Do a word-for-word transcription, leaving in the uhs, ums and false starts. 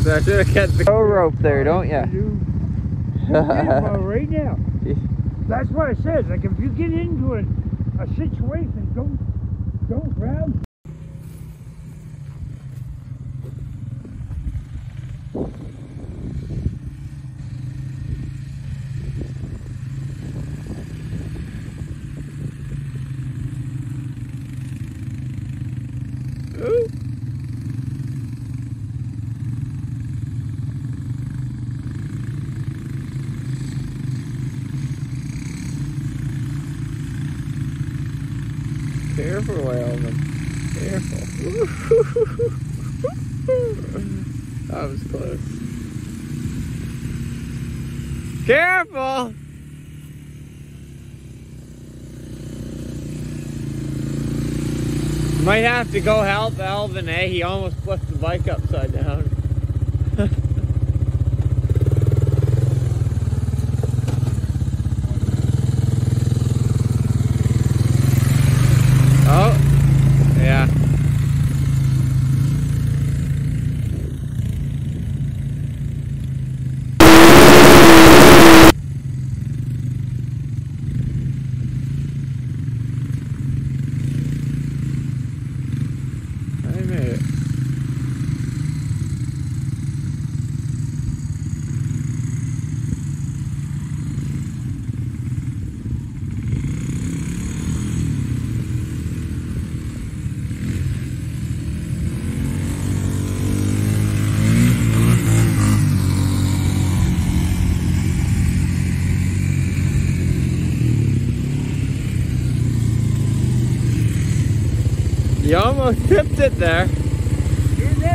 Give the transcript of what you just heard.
So I should have kept the tow rope there, don't ya? You, you right now. That's what I said. Like if you get into a, a situation, don't don't grab. Ooh. Careful, Alvin. Careful. That was close. Careful! Might have to go help Alvin, eh? He almost flipped the bike upside down. Oh, yeah. I made it. You almost tipped it there. You're